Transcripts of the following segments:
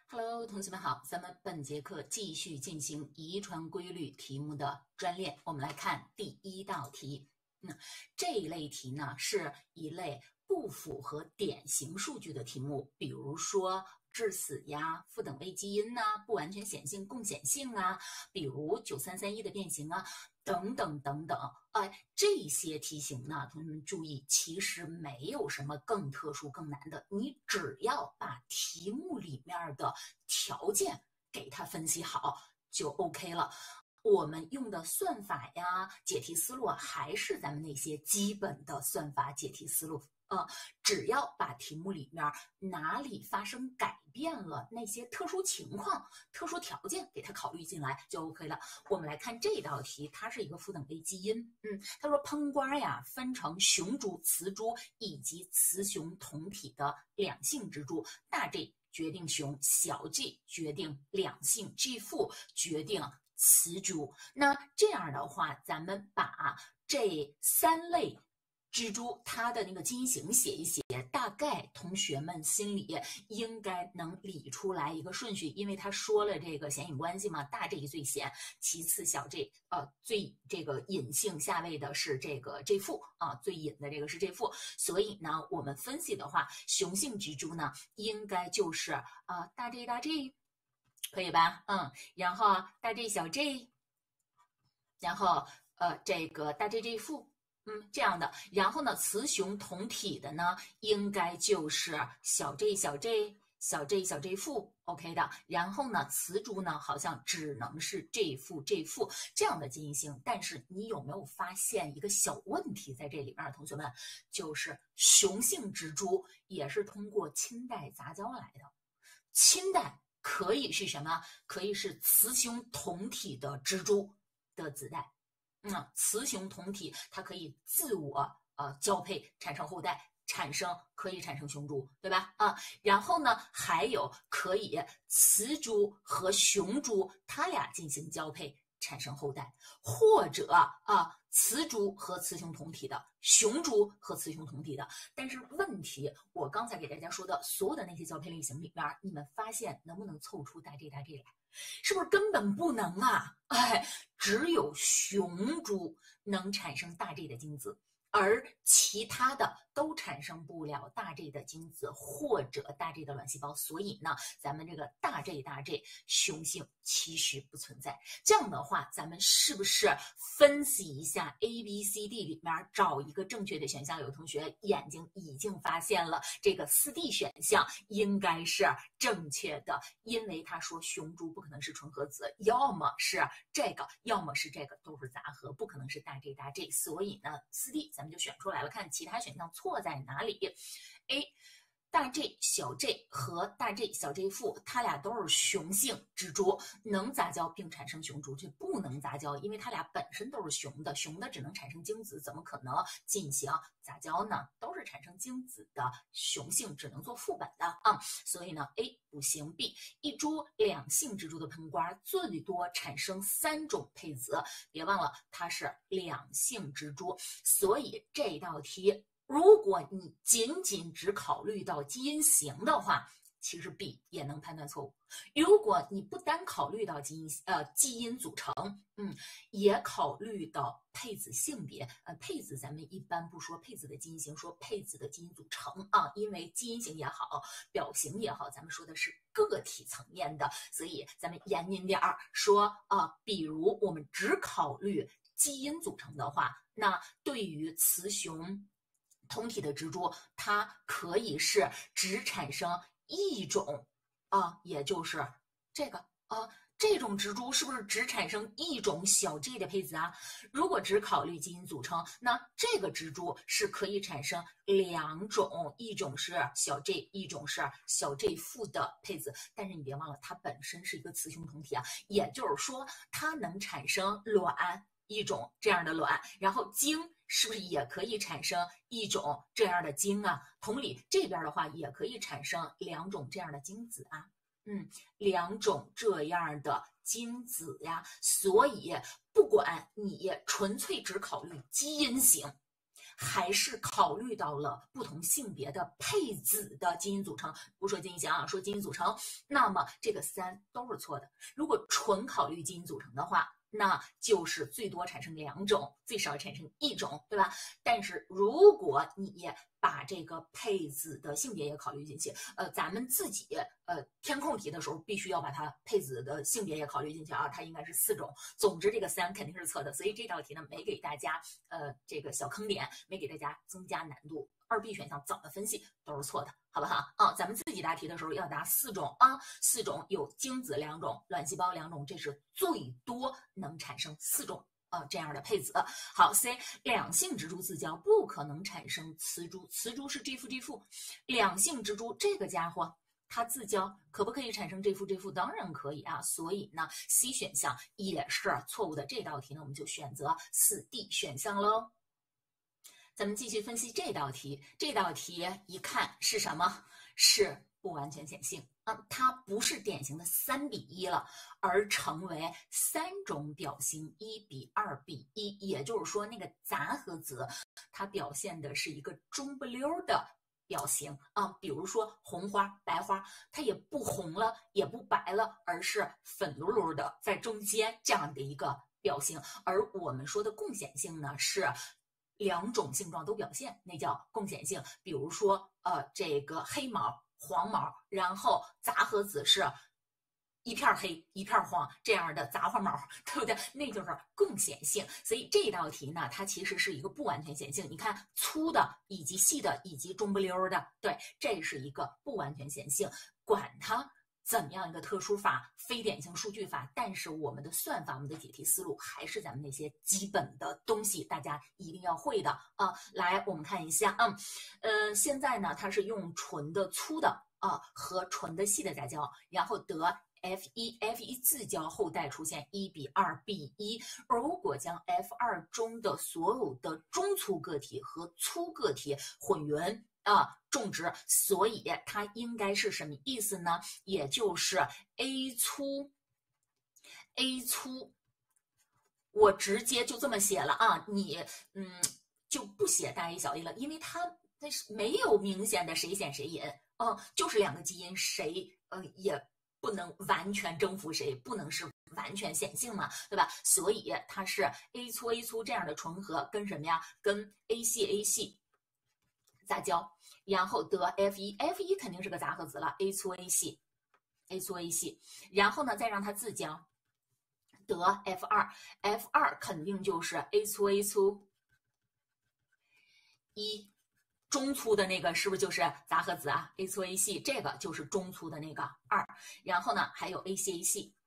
Hello，同学们好，咱们本节课继续进行遗传规律题目的专练。我们来看第一道题。这一类题呢是一类不符合典型数据的题目，比如说致死呀、负等位基因呐、不完全显性共显性啊，比如9331的变形啊，等等等等。这些题型呢，同学们注意，其实没有什么更特殊、更难的，你只要把题目里面的条件给它分析好就 OK 了。我们用的算法呀、解题思路还是咱们那些基本的算法解题思路。只要把题目里面哪里发生改变了，那些特殊情况、特殊条件给它考虑进来就 OK 了。我们来看这道题，它是一个负等位基因。他说烹瓜呀分成雄株、雌株以及雌雄同体的两性植株，大 G 决定雄，小 G 决定两性，G 父决定雌株。那这样的话，咱们把这三类蜘蛛它的那个基因型写一写，大概同学们心里应该能理出来一个顺序，因为他说了这个显隐关系嘛，大 G 最显，其次小 G 最这个隐性下位的是这个 G 父最隐的这个是 G 父，所以呢，我们分析的话，雄性蜘蛛呢应该就是大 G 大 G， 可以吧？然后大 G 小 G， 然后这个大 G 父。这样的，然后呢，雌雄同体的呢，应该就是小 J 小 J 小 J 小 J 父 ，OK 的。然后呢，雌株呢，好像只能是 J 父 J 父这样的基因型。但是你有没有发现一个小问题在这里面，同学们？就是雄性植株也是通过亲代杂交来的，亲代可以是什么？可以是雌雄同体的植株的子代。雌雄同体，它可以自我交配产生后代，可以产生雄株，对吧？然后呢，还有可以雌株和雄株它俩进行交配产生后代，或者雌株和雌雄同体的，雄株和雌雄同体的。但是问题，我刚才给大家说的所有的那些交配类型里面，你们发现能不能凑出大 G 大 G 来？是不是根本不能啊？只有雄株能产生大 G 的精子，而其他的都产生不了大 G 的精子或者大 G 的卵细胞，所以呢，咱们这个大 G 大 G 雄性其实不存在。这样的话，咱们是不是分析一下 A、B、C、D 里面找一个正确的选项？有同学眼睛已经发现了，这个4D 选项应该是正确的，因为他说雄株不可能是纯合子，要么是这个，要么是这个，都是杂合，不可能是大 G 大 G， 所以呢，4D 咱们就选出来了，看其他选项错在哪里。A大 G 小 G 和大 G 小 G 父，它俩都是雄性植株，能杂交并产生雄株，却不能杂交，因为它俩本身都是雄的，雄的只能产生精子，怎么可能进行杂交呢？都是产生精子的雄性只能做副本的所以呢 A 不行。 B 一株两性植株的喷瓜最多产生3种配子，别忘了它是两性植株，所以这道题如果你仅只考虑到基因型的话，其实 B 也能判断错误。如果你不单考虑到基因组成，也考虑到配子性别，配子咱们一般不说配子的基因型，说配子的基因组成因为基因型也好，表型也好，咱们说的是个体层面的，所以咱们严谨点说比如我们只考虑基因组成的话，那对于雌雄同体的植株，它可以是只产生一种也就是这个这种植株是不是只产生一种小 G 的配子啊？如果只考虑基因组成，那这个植株是可以产生2种，一种是小 G， 一种是小 G 父的配子。但是你别忘了，它本身是一个雌雄同体也就是说，它能产生卵，一种这样的卵，然后精是不是也可以产生一种这样的精同理，这边的话也可以产生2种这样的精子2种这样的精子所以不管你纯粹只考虑基因型， 还是考虑到了不同性别的配子的基因组成，不说基因型啊，说基因组成，那么这个3都是错的。如果纯考虑基因组成的话，那就是最多产生2种，最少产生1种，对吧？但是如果你把这个配子的性别也考虑进去，咱们自己填空题的时候必须要把它配子的性别也考虑进去啊，它应该是4种。总之这个3肯定是错的，所以这道题呢没给大家这个小坑点，没给大家增加难度。2B 选项怎么分析都是错的，好不好啊？咱们自己答题的时候要答4种啊，4种有精子2种，卵细胞2种，这是最多能产生4种。这样的配子。好 ，C 两性植株自交不可能产生雌株，雌株是 G 父 G 父，两性植株这个家伙它自交可不可以产生 G 父 G 父？当然可以啊，所以呢 C 选项也是错误的。这道题呢我们就选择4D 选项喽。咱们继续分析这道题，这道题一看是什么？是不完全显性啊，它不是典型的3比1了，而成为3种表型1比2比1，也就是说那个杂合子它表现的是一个中不溜的表型啊，比如说红花、白花，它也不红了，也不白了，而是粉噜噜的在中间这样的一个表型。而我们说的共显性呢，是2种性状都表现，那叫共显性。比如说这个黑毛、黄毛，然后杂合子是一片黑一片黄这样的杂花毛，对不对？那就是共显性。所以这道题呢，它其实是一个不完全显性。你看粗的以及细的以及中不溜的，对，这是一个不完全显性。管它怎么样一个特殊法、非典型数据法，但是我们的算法、我们的解题思路还是咱们那些基本的东西，大家一定要会的啊。来，我们看一下，现在呢，它是用纯的粗的和纯的细的杂交，然后得F1 自交后代出现1比2比1，如果将 F2 中的所有的中粗个体和粗个体混匀种植，所以它应该是什么意思呢？也就是 A 粗，我直接就这么写了啊，你就不写大 A 小 a 了，因为它是没有明显的谁显谁隐，就是2个基因谁也不能完全征服谁，不能是完全显性嘛，对吧？所以它是 A 粗这样的纯合跟什么呀？跟 A 细杂交，然后得 F1 肯定是个杂合子了 ，A 粗 A 细，然后呢再让它自交，得 F2 肯定就是 A 粗1。中粗的那个是不是就是杂合子啊 ？A 粗 A 细，这个就是中粗的那个2。然后呢，还有 A 细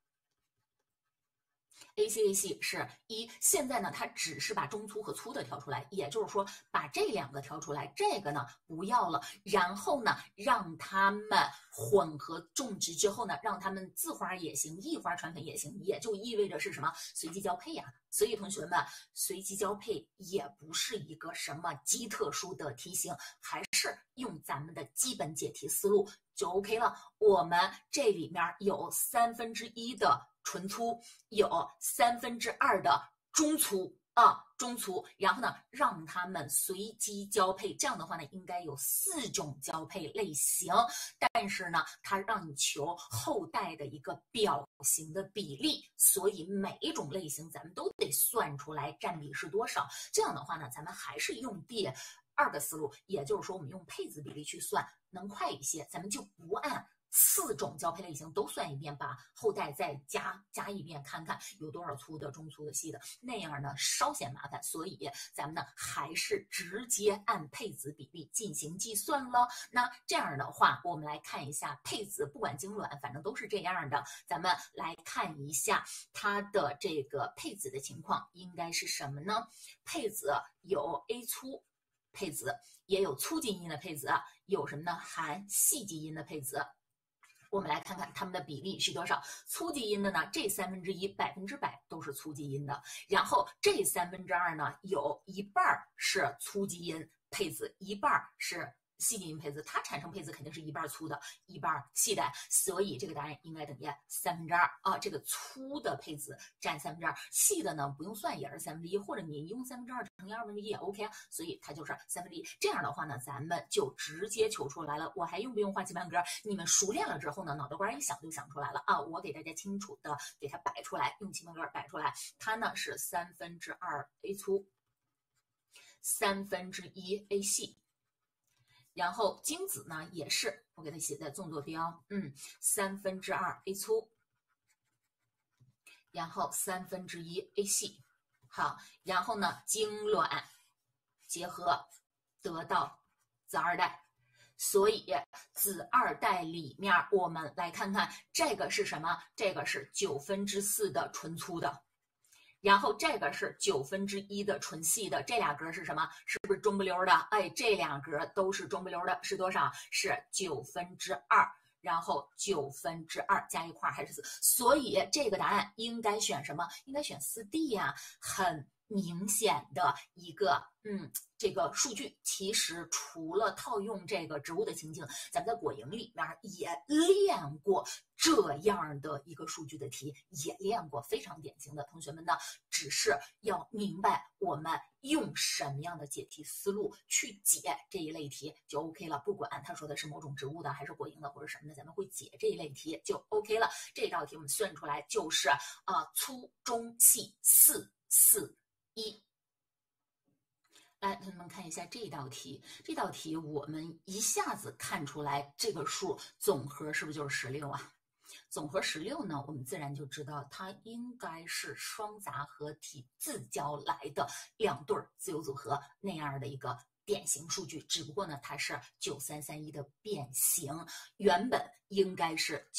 A 细是1。现在呢，它只是把中粗和粗的挑出来，也就是说把这2个挑出来，这个呢不要了。然后呢，让它们混合种植之后呢，让它们自花也行，异花传粉也行，也就意味着是什么？随机交配呀。所以同学们，随机交配也不是一个什么极特殊的题型，还是用咱们的基本解题思路就 OK 了。我们这里面有1/3的纯粗，有2/3的中粗中粗，然后呢，让它们随机交配，这样的话呢，应该有4种交配类型。但是呢，它让你求后代的一个表型的比例，所以每一种类型咱们都得算出来占比是多少。这样的话呢，咱们还是用第2个思路，也就是说，我们用配子比例去算，能快一些。咱们就不按4种交配类型都算一遍，把后代再加一遍，看看有多少粗的、中粗的、细的，那样呢稍显麻烦。所以咱们呢还是直接按配子比例进行计算了。那这样的话，我们来看一下配子，不管精卵，反正都是这样的。咱们来看一下它的这个配子的情况，应该是什么呢？配子有 A 粗配子，也有粗基因的配子，有什么呢？含细基因的配子。我们来看看它们的比例是多少。粗基因的呢，这1/3%都是粗基因的，然后这2/3呢，有一半是粗基因配子，一半是细近配子，它产生配子肯定是一半粗的，一半细的，所以这个答案应该等于2/3啊。这个粗的配子占2/3，细的呢不用算也是1/3，或者你用2/3乘以1/2也 OK 啊，所以它就是1/3。这样的话呢，咱们就直接求出来了。我还用不用画棋盘格？你们熟练了之后呢，脑袋瓜一想就想出来了啊。我给大家清楚的给它摆出来，用棋盘格摆出来，它呢是2/3a 粗1/3a 细。然后精子呢也是，我给它写在纵坐标，2/3a 粗，然后1/3a 细。好，然后呢精卵结合得到子二代，所以子二代里面我们来看看这个是什么？这个是4/9的纯粗的。然后这个是1/9的纯细的，这俩格是什么？是不是中不溜的？哎，这两格都是中不溜的，是多少？是2/9，然后2/9加一块还是4，所以这个答案应该选什么？应该选4D 呀，很明显的一个这个数据。其实除了套用这个植物的情境，咱们在果蝇里面也练过这样的一个数据的题，也练过，非常典型的。同学们呢，只是要明白我们用什么样的解题思路去解这一类题就 OK 了。不管他说的是某种植物的，还是果蝇的，或者什么的，咱们会解这一类题就 OK 了。这道题我们算出来就是粗中细4/4/1。来，同学们看一下这道题。这道题我们一下子看出来，这个数总和是不是就是16啊？总和16呢，我们自然就知道它应该是双杂合体自交来的2对自由组合那样的一个典型数据，只不过呢，它是9331的变形，原本应该是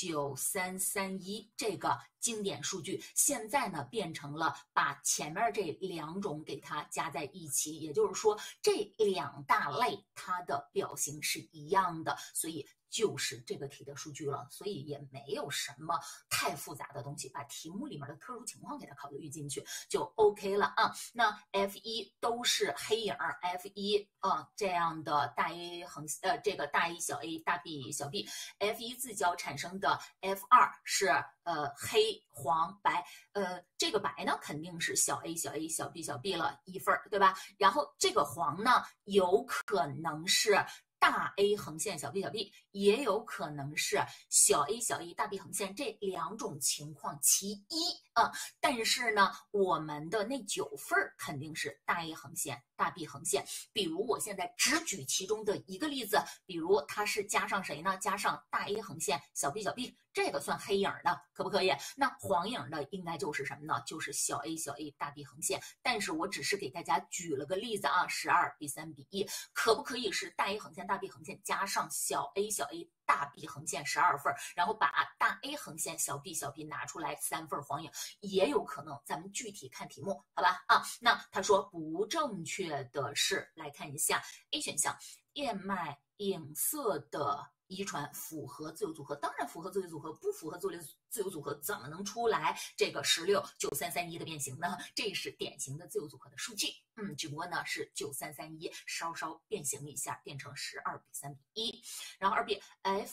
9331这个经典数据，现在呢变成了把前面这2种给它加在一起，也就是说这2大类它的表型是一样的，所以就是这个题的数据了，所以也没有什么太复杂的东西，把题目里面的特殊情况给它考虑进去就 OK 了啊。那 F1 都是黑影 ，F1 这样的大 A 这个大 A 小 A 大 B 小 B，F1 自交产生的 F2 是黑黄白，这个白呢肯定是小 a 小 a 小 b 小 b 了1份，对吧？然后这个黄呢有可能是大 A 横线小 b 小 b， 也有可能是小 a 小 a 大 B 横线，这2种情况其一但是呢，我们的那9份肯定是大 A 横线大 B 横线。比如我现在只举其中的一个例子，比如它是加上谁呢？加上大 A 横线小 b 小 b， 这个算黑影的，可不可以？那黄影的应该就是什么呢？就是小 a 小 a 大 B 横线。但是我只是给大家举了个例子啊，12:3:1，可不可以是大 A 横线大 B 横线加上小 a 小 a大 B 横线12份，然后把大 A 横线小 b 小 b 拿出来3份黄影，也有可能。咱们具体看题目，好吧？那他说不正确的是，来看一下 A 选项，燕麦影色的遗传符合自由组合，当然符合自由组合，不符合自由组合怎么能出来这个16:93:31的变形呢？这是典型的自由组合的数据，只不过呢是9331稍稍变形一下，变成12:3:1。然后2B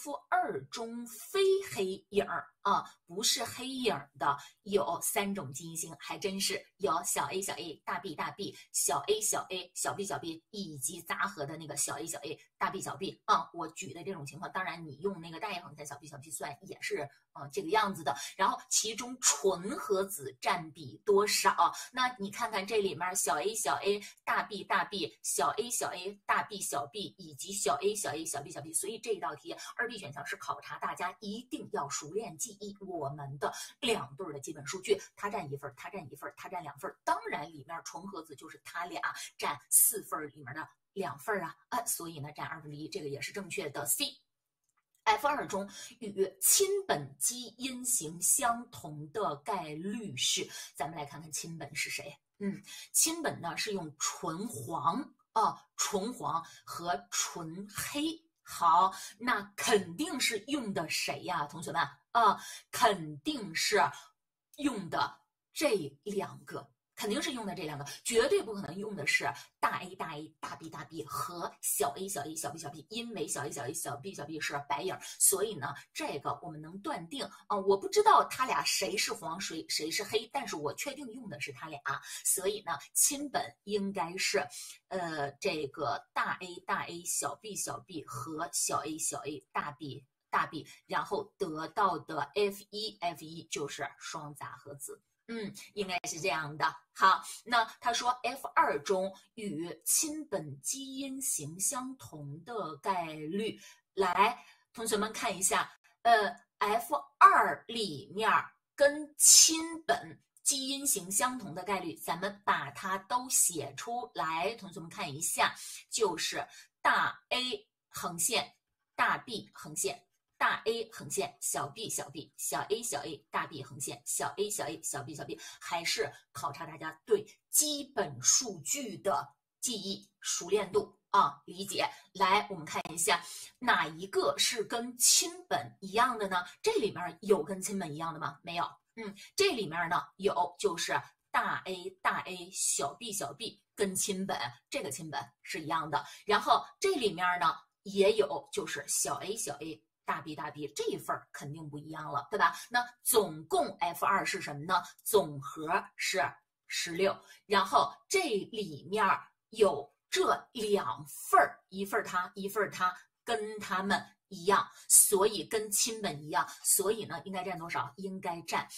F2 中非黑影不是黑影的有3种基因型，还真是有小 a 小 a 大 B 大 B， 小 a 小 a 小 b 小 b， 以及杂合的那个小 a 小 a 大 B 小 b 我举的这种情况，当然你用那个大 A 横线小 b 小 b 算也是这个样子的。然后其中纯合子占比多少？那你看看这里面小 a 小 a 大 B 大 B， 小 a 小 a 大 B 小 b 以及小 a 小 a 小 b 小 b， 所以这道题2B 选项是考察大家一定要熟练记忆我们的2对的基本数据，它占1份，它占1份，它占2份，当然里面纯合子就是它俩占4份里面的2份所以呢占1/2，这个也是正确的。C F2 中与亲本基因型相同的概率是，咱们来看看亲本是谁。亲本呢是用纯黄纯黄和纯黑。好，那肯定是用的谁呀，同学们肯定是用的这2个肯定是用的这两个，绝对不可能用的是大 A 大 A 大 B 大 B 和小 a 小 a 小 b 小 b， 因为小 a 小 a 小 b 小 b 是白影，所以呢，这个我们能断定啊，我不知道他俩谁是黄谁是黑，但是我确定用的是他俩，所以呢，亲本应该是这个大 A 大 A 小 b 小 b 和小 a 小 a 大 B。大 B， 然后得到的 F1 就是双杂合子，应该是这样的。好，那他说 F2 中与亲本基因型相同的概率，来，同学们看一下，F2 里面跟亲本基因型相同的概率，咱们把它都写出来，同学们看一下，就是大 A 横线，大 B 横线。大 A 横线，小 b 小 b， 小 a 小 a， 大 B 横线，小 a 小 a， 小 b 小 b， 还是考察大家对基本数据的记忆熟练度啊，理解。来，我们看一下哪一个是跟亲本一样的呢？这里面有跟亲本一样的吗？没有。这里面呢有，就是大 A 大 A， 小 b 小 b 跟亲本，这个亲本是一样的。然后这里面呢也有，就是小 a 小 a。大 B 大 B 这一份肯定不一样了，对吧？那总共 F2 是什么呢？总和是16，然后这里面有这两份，一份它，一份它，跟它们一样，所以跟亲本一样，所以呢，应该占多少？应该占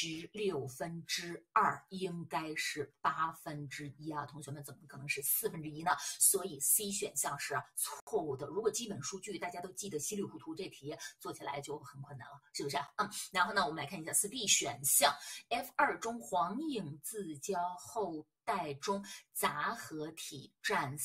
2/16，应该是1/8啊！同学们，怎么可能是1/4呢？所以 C 选项是错误的。如果基本数据大家都记得稀里糊涂，这题做起来就很困难了，是不是？然后呢，我们来看一下4B 选项 ，F2 中黄影自交后代中杂合体占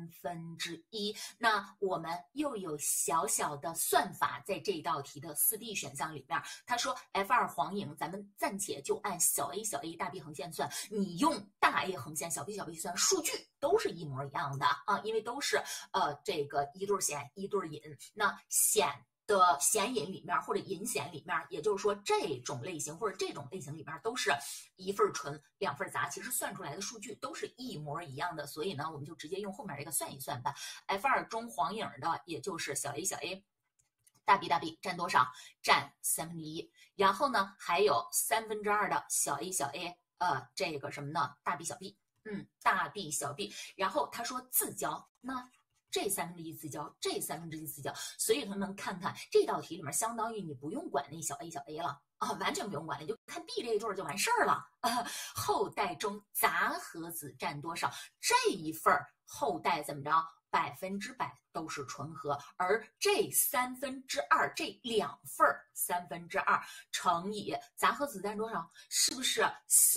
1/3。那我们又有小小的算法在这道题的4B 选项里面，他说 F2 黄影，咱们暂且就按小 a 小 a 大 B 横线算，你用大 A 横线小 b 小 b 算，数据都是一模一样的啊，因为都是这个一对显一对隐，那显的显隐里面或者隐显里面，也就是说这种类型或者这种类型里面都是一份纯两份杂，其实算出来的数据都是一模一样的，所以呢，我们就直接用后面这个算一算吧。F2 中黄影的也就是小 a 小 a， 大 B 大 B 占多少？占1/3。然后呢，还有2/3的小 a 小 a， 这个什么呢？大 B 小 b， 大 B 小 b。然后他说自交，那这1/3自交，这1/3自交，所以同学们看看这道题里面，相当于你不用管那小 a 小 a 了啊，完全不用管了，你就看 B 这一对就完事儿了。后代中杂合子占多少？这一份后代怎么着？100%都是纯合，而这2/3，这两份2/3乘以杂合子占多少？是不是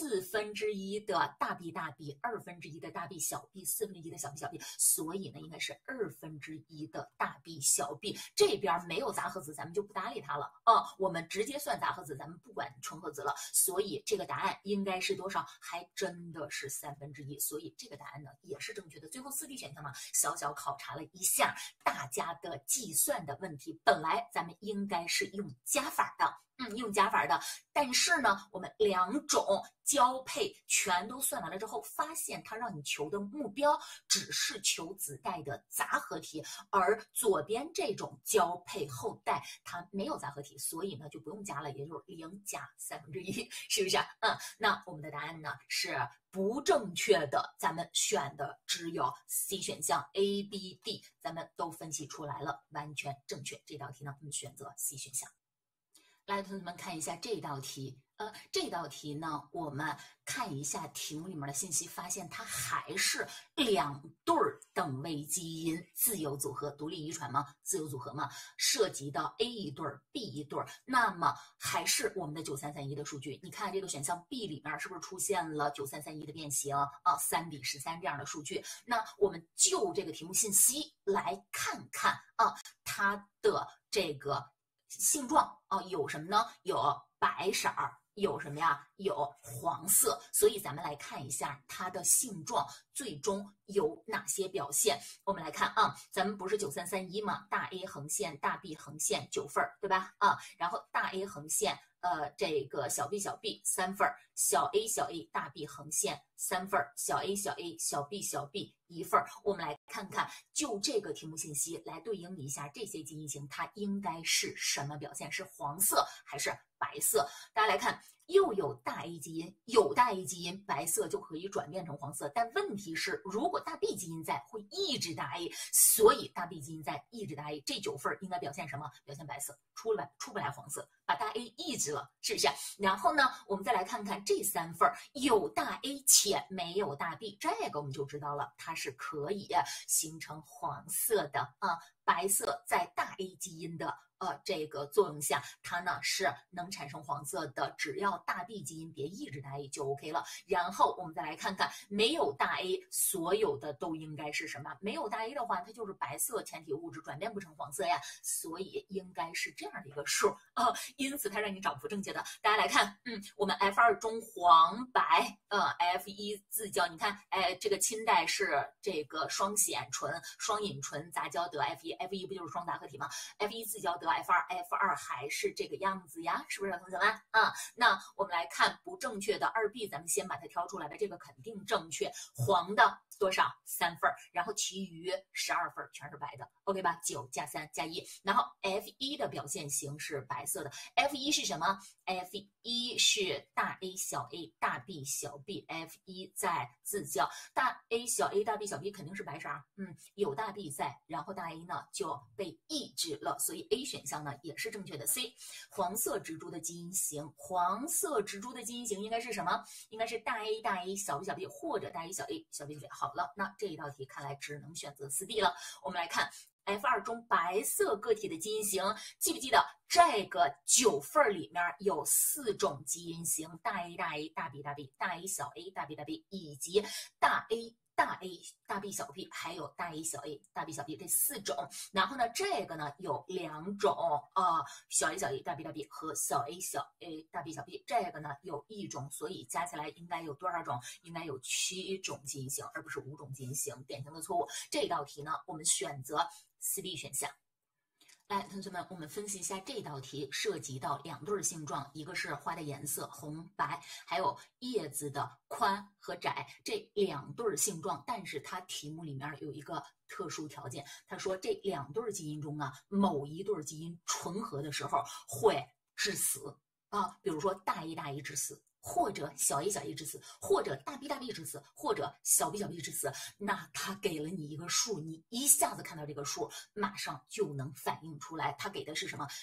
1/4的大 B 大 B，2/1的大 B 小 B，1/4的小 B 小 B？ 所以呢，应该是1/2的大 B 小 B。这边没有杂合子，咱们就不搭理它了啊，我们直接算杂合子，咱们不管纯合子了。所以这个答案应该是多少？还真的是1/3，所以这个答案呢也是正确的。最后4D 选项呢，小小考察了一下大家的计算的问题。本来咱们应该是用加法的，用加法的，但是呢，我们两种交配全都算完了之后，发现它让你求的目标只是求子代的杂合体，而左边这种交配后代它没有杂合体，所以呢就不用加了，也就是0加1/3，是不是？那我们的答案呢是不正确的，咱们选的只有 C 选项 A、B、D， 咱们都分析出来了，完全正确。这道题呢，我们选择 C 选项。来，同学们看一下这道题。这道题呢，我们看一下题目里面的信息，发现它还是2对等位基因自由组合，独立遗传嘛，自由组合嘛，涉及到 A 一对 B 一对，那么还是我们的9331的数据。你看这个选项 B 里面是不是出现了9331的变形啊？3:13这样的数据。那我们就这个题目信息来看看啊，它的这个性状啊，有什么呢？有白色儿。 有什么呀？有黄色。所以咱们来看一下它的性状最终有哪些表现。我们来看啊，咱们不是9331吗？大 A 横线，大 B 横线9份，对吧？啊，然后大 A 横线。这个小 b 小 b 3份，小 a 小 a 大 B 横线3份，小 a 小 a 小 b 小 b 1份。我们来看看，就这个题目信息来对应一下这些基因型，它应该是什么表现？是黄色还是白色？大家来看。又有大 A 基因，有大 A 基因，白色就可以转变成黄色。但问题是，如果大 B 基因在，会抑制大 A， 所以大 B 基因在抑制大 A， 这9份应该表现什么？表现白色，出不来黄色，把大 A 抑制了，是不是？然后呢，我们再来看看这3份，有大 A 且没有大 B， 这个我们就知道了，它是可以形成黄色的啊。白色在大 A 基因的这个作用下，它呢是能产生黄色的，只要大 B 基因别抑制大 A 就 OK 了。然后我们再来看看没有大 A， 所有的都应该是什么？没有大 A 的话，它就是白色前体物质转变不成黄色呀，所以应该是这样的一个数因此它让你找不正确的。大家来看，我们 F2 中黄白F1 自交，你看，这个亲带是这个双酰醇、双隐醇杂交得 F1 不就是双杂合体吗 ？F1 自交得F2 还是这个样子呀，是不是同学们啊？那我们来看不正确的2B， 咱们先把它挑出来的，这个肯定正确。黄的多少？3份，然后其余12份全是白的 ，OK 吧？9加3加1，然后 F1 的表现型是白色的。F1 是什么 ？F1 是大 A 小 a 大 B 小 b，F1 在自交，大 A 小 a 大 B 小 b 肯定是白色，有大 B 在，然后大 A 呢就被抑制了，所以 A 选项呢也是正确的。C， 黄色植株的基因型，黄色植株的基因型应该是什么？应该是大 A 大 A 小 B 小 b 或者大 A 小 a 小 b 小 b。好了，那这一道题看来只能选择4D 了。我们来看 F2 中白色个体的基因型，记不记得这个9份里面有4种基因型，大 A 大 A 大 B 大 B， 大 A 小 a 大 B 大 B， 以及大 A 大 A 大 B 小 b， 还有大 A 小 a 大 B 小 b 这4种。然后呢，这个呢有2种小 A 小 a 大 B 大 B 和小 A 小 a 大 B 小 b， 这个呢有1种，所以加起来应该有多少种？应该有7种基因型，而不是5种基因型。典型的错误。这道题呢，我们选择4B 选项。来，同学们，我们分析一下这道题涉及到2对性状，一个是花的颜色红白，还有叶子的宽和窄这2对性状。但是它题目里面有一个特殊条件，他说这2对基因中啊，某一对基因纯合的时候会致死比如说大 A 大 A 致死。或者小 a 小 a 致死，或者大 B 大 B 致死，或者小 b 小 b 致死，那他给了你一个数，你一下子看到这个数，马上就能反映出来，他给的是什么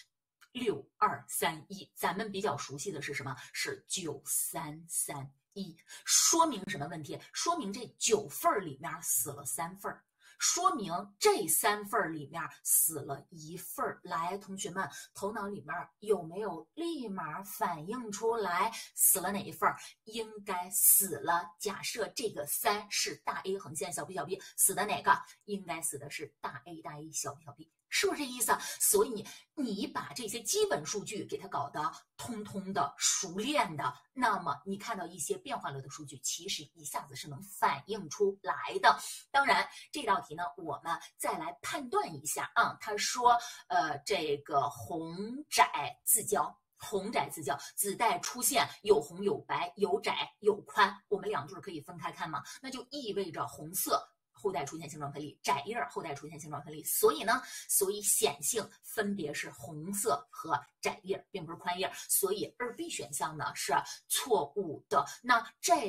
？6231，咱们比较熟悉的是什么？是9331，说明什么问题？说明这9份里面死了3份。说明这3份里面死了1份。来，同学们，头脑里面有没有立马反映出来死了哪一份？应该死了。假设这个3是大 A 横线小 b 小 b， 死的哪个？应该死的是大 A 大 A 小 b 小 b。是不是这意思？所以你把这些基本数据给它搞得通通的熟练的，那么你看到一些变化了的数据，其实一下子是能反映出来的。当然，这道题呢，我们再来判断一下他说，这个红窄自交。红窄自交，子代出现有红有白有窄有宽，我们2对可以分开看吗？那就意味着红色后代出现性状分离，窄叶后代出现性状分离，所以显性分别是红色和窄叶，并不是宽叶，所以2B 选项呢是错误的。那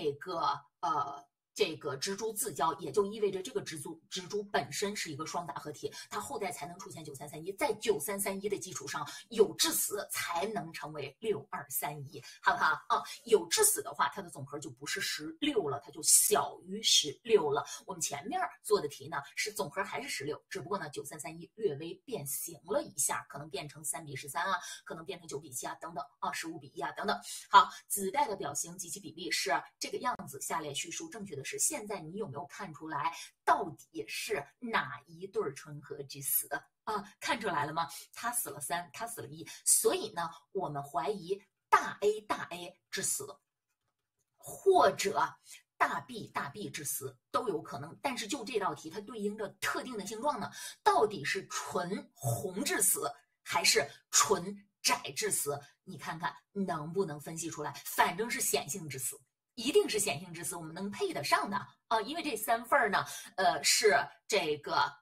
这个植株自交，也就意味着这个植株本身是一个双杂合体，它后代才能出现9331，在9331的基础上有致死才能成为6231，好不好有致死的话，它的总和就不是16了，它就小于16了。我们前面做的题呢是总和还是16，只不过呢9331略微变形了一下，可能变成3比13可能变成9比7等等15比1等等。好，子代的表型及其比例是这个样子，下列叙述正确的是，现在你有没有看出来到底是哪一对纯合致死看出来了吗？他死了3，他死了1，所以呢，我们怀疑大大 A 之死，或者大 B 之死都有可能。但是就这道题，它对应着特定的性状呢，到底是纯红致死还是纯窄致死？你看看能不能分析出来？反正是显性致死，一定是显性致死，我们能配得上的啊，因为这3份呢，是这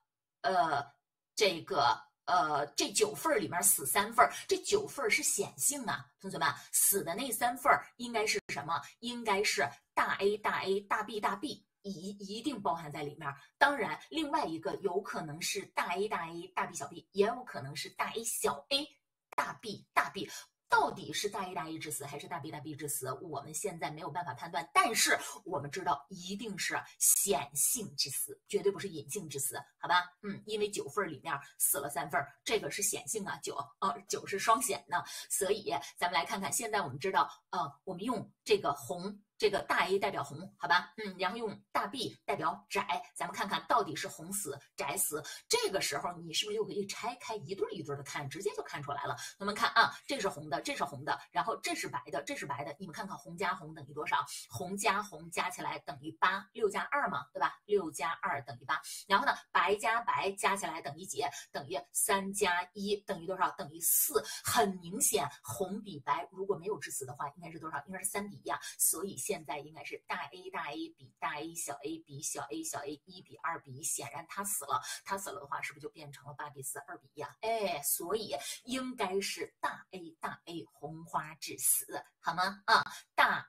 这9份里面死3份，这9份是显性啊，同学们，死的那3份应该是什么？应该是大 A 大 B 一定包含在里面。当然，另外一个有可能是大 A 大 B 小 b， 也有可能是大 A 小 a 大 B。到底是大 A 致死还是大 B 致死，我们现在没有办法判断，但是我们知道一定是显性致死，绝对不是隐性致死，好吧？因为9份里面死了3份，这个是显性啊，9是双显呢，所以咱们来看看，现在我们知道，我们用这个红。这个大 A 代表红，好吧，然后用大 B 代表窄，咱们看看到底是红死窄死。这个时候你是不是就可以拆开一对一对的看，直接就看出来了？我们看啊，这是红的，这是红的，然后这是白的，这是白的。你们看看红加红等于多少？红加红加起来等于8，6加2嘛，对吧？6加2等于8。然后呢，白加白加起来等于几？等于3加1等于多少？等于4。很明显，红比白如果没有致死的话，应该是多少？应该是3比1啊。所以现在应该是大 A 比大 A 小 a 比小 a 1比2比1，显然它死了。它死了的话，是不是就变成了8比4 2比1啊？哎，所以应该是大 A 红花致死，好吗？大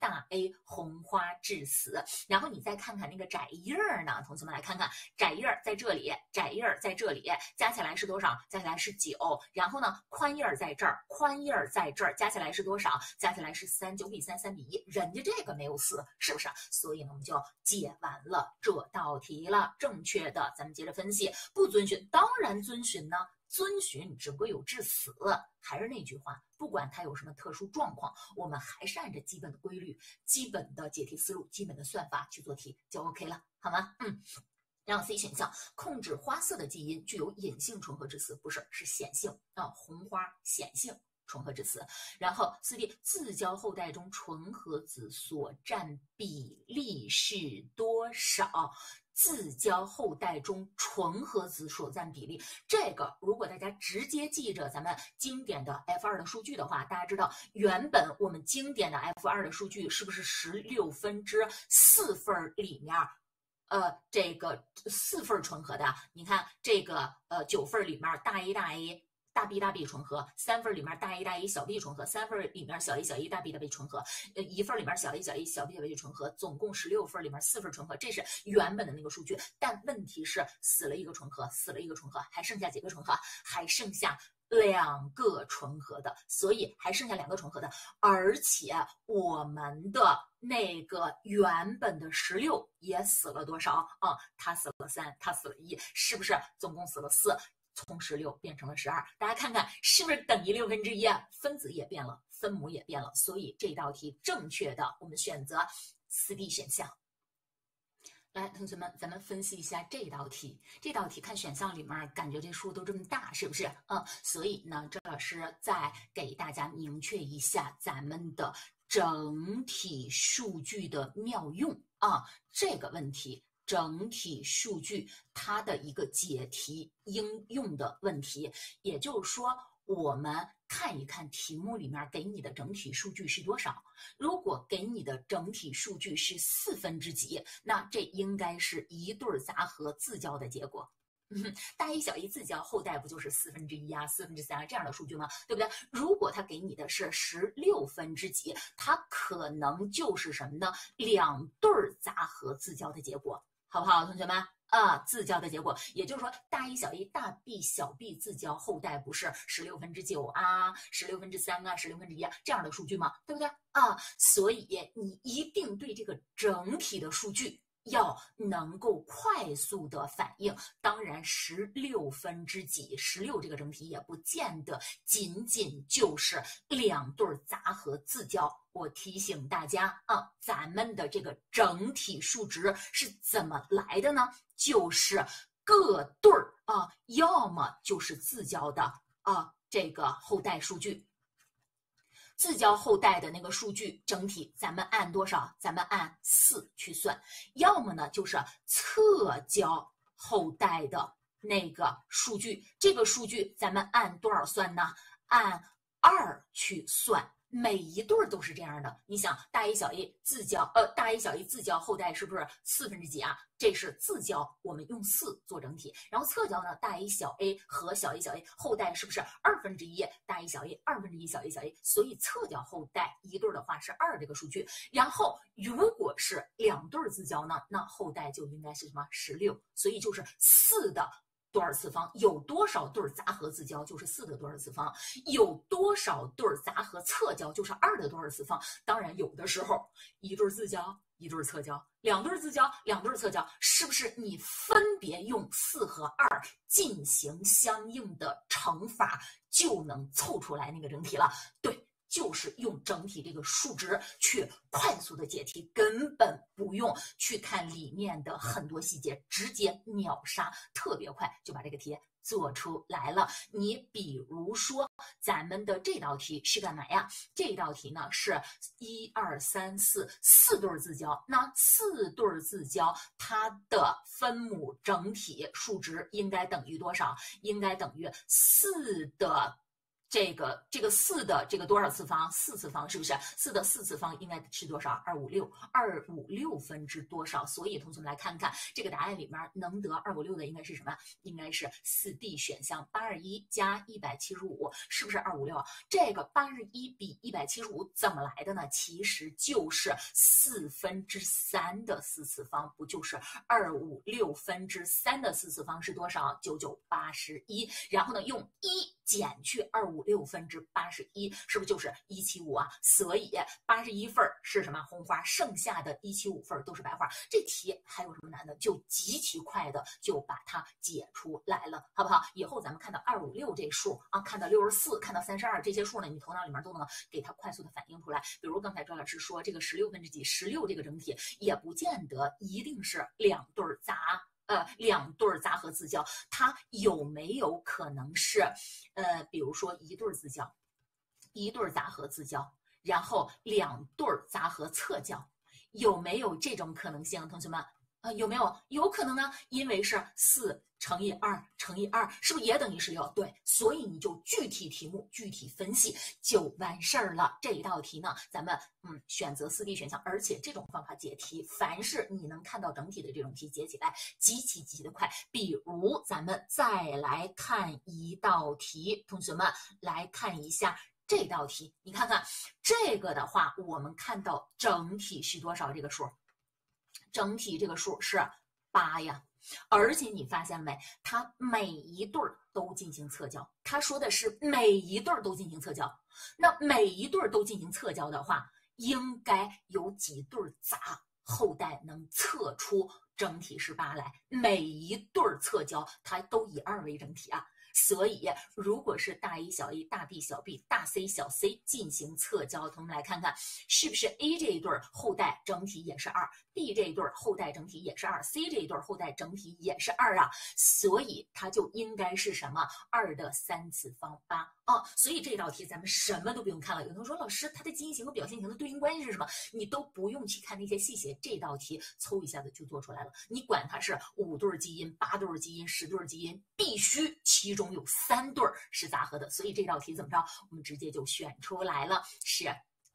A 红花致死。然后你再看看那个窄叶呢，同学们来看看，窄叶在这里，窄叶在这里，加起来是多少？加起来是9。然后呢，宽叶在这儿，宽叶在这儿，加起来是多少？加起来是3， 9比3 3比1，人家这个没有死，是不是？所以呢，我们就解完了这道题了。正确的，咱们接着分析。不遵循，当然遵循呢。遵循只不过有致死，还是那句话，不管它有什么特殊状况，我们还是按照基本的规律、基本的解题思路、基本的算法去做题就 OK 了，好吗？然后 C 选项，控制花色的基因具有隐性重合致死，不是，是显性啊，红花显性重合致死。然后4D，自交后代中纯合子所占比例是多少？自交后代中纯合子所占比例，这个如果大家直接记着咱们经典的 F2 的数据的话，大家知道原本我们经典的 F2 的数据是不是4/16里面这个4份纯合的？你看这个9份里面大 A 大 B 大 B 纯合，3份里面大 A 小 B 纯合，3份里面小 A 大 B 大 B 纯合，1份里面小 A 小 B 小 B 纯合，总共16份里面4份纯合，这是原本的那个数据。但问题是死了一个纯合，还剩下几个纯合？还剩下2个纯合的，所以还剩下2个纯合的，而且我们的那个原本的16也死了多少啊？他死了3，他死了1，是不是总共死了4？从16变成了12，大家看看是不是等于1/6啊？分子也变了，分母也变了，所以这道题正确的我们选择4D 选项。来，同学们，咱们分析一下这道题。这道题看选项里面，感觉这数都这么大，是不是？所以呢，郑老师再给大家明确一下咱们的整体数据的妙用啊，这个问题。整体数据它的一个解题应用的问题，也就是说，我们看一看题目里面给你的整体数据是多少。如果给你的整体数据是4分之几，那这应该是一对杂合自交的结果。大 A 小 A 自交后代不就是4分之1啊、4分之3啊这样的数据吗？对不对？如果他给你的是16分之几，它可能就是什么呢？2对杂合自交的结果。好不好，同学们自交的结果，也就是说，大 A 小 A 大 B 小 B 自交后代不是16分之9啊、16分之3啊、16分之1这样的数据吗？对不对所以你一定对这个整体的数据要能够快速的反应。当然16分之几，16这个整体也不见得仅仅就是2对杂合自交。我提醒大家咱们的这个整体数值是怎么来的呢？就是各对要么就是自交的这个后代数据。 自交后代的那个数据整体，咱们按多少？咱们按4去算。要么呢就是侧交后代的那个数据，这个数据咱们按多少算呢？按2去算。每一对都是这样的，你想大 A 小 A 自交，大 A 小 A 自交后代是不是4分之几啊？这是自交，我们用4做整体。然后侧交呢，大 A 小 A 和小 A 小 A 后代是不是2分之一？大 A 小 A 2分之一小 A 小 A， 所以侧交后代一对的话是2这个数据。然后如果是2对自交呢，那后代就应该是什么16，所以就是4的多少次方，有多少对杂合自交就是4的多少次方，有多少对杂合侧交就是2的多少次方。当然有的时候一对自交一对侧交，2对自交2对侧交，是不是你分别用4和2进行相应的乘法就能凑出来那个整体了？对，就是用整体这个数值去快速的解题，根本不用去看里面的很多细节，直接秒杀，特别快就把这个题做出来了。你比如说咱们的这道题是干嘛呀？这道题呢是1、2、3、4对自交，那4对自交它的分母整体数值应该等于多少？应该等于4的这个4的这个多少次方？4次方，是不是？4的4次方应该是多少？256分之多少？所以同学们来看看这个答案里面能得256的应该是什么？应该是4D 选项821加175，是不是256啊？这个821比175怎么来的呢？其实就是4分之3的4次方，不就是256分之3的4次方是多少？9981，然后呢用1减去256分之81，是不是就是175啊？所以81份是什么？红花，剩下的175份都是白花。这题还有什么难的？就极其快的就把它解出来了，好不好？以后咱们看到256这数啊，看到64，看到32这些数呢，你头脑里面都能给它快速的反应出来。比如刚才赵老师说这个16分之几，16这个整体也不见得一定是2对2对杂合自交，它有没有可能是比如说1对自交，1对杂合自交，然后2对杂合侧交，有没有这种可能性？同学们有没有？有可能呢，因为是4乘以2乘以2，是不是也等于16？对，所以你就具体题目具体分析就完事儿了。这一道题呢，咱们选择4D 选项，而且这种方法解题，凡是你能看到整体的这种题，解起来极其的快。比如咱们再来看一道题，同学们来看一下这道题，你看看这个的话，我们看到整体是多少？这个数，整体这个数是8呀。而且你发现没，它每一对都进行侧交，他说的是每一对都进行侧交。那每一对都进行侧交的话，应该有几对杂后代能测出整体是8来？每一对侧交它都以2为整体啊。所以如果是大 A 小 A 大 B 小 B 大 C 小 C 进行侧交，同学们来看看是不是 A 这一对后代整体也是2， B 这一对后代整体也是2， C 这一对后代整体也是2啊，所以它就应该是什么？2的3次方8啊。所以这道题咱们什么都不用看了。有同学说老师，它的基因型和表现型的对应关系是什么？你都不用去看那些细节，这道题嗖一下子就做出来了。你管它是5对基因、8对基因、10对基因，必须其中有3对是杂合的，所以这道题怎么着？我们直接就选出来了，是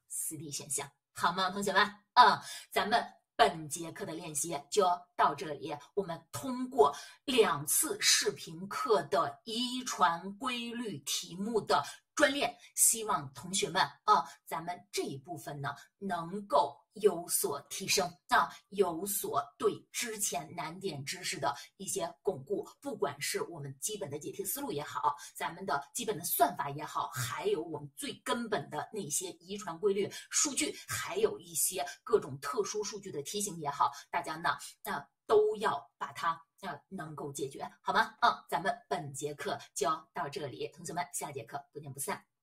4D 选项，好吗，同学们？咱们本节课的练习就到这里。我们通过2次视频课的遗传规律题目的专练，希望同学们咱们这一部分呢能够有所提升有所对之前难点知识的一些巩固，不管是我们基本的解题思路也好，咱们的基本的算法也好，还有我们最根本的那些遗传规律数据，还有一些各种特殊数据的题型也好，大家呢都要把它能够解决，好吗？咱们本节课就到这里，同学们，下节课不见不散。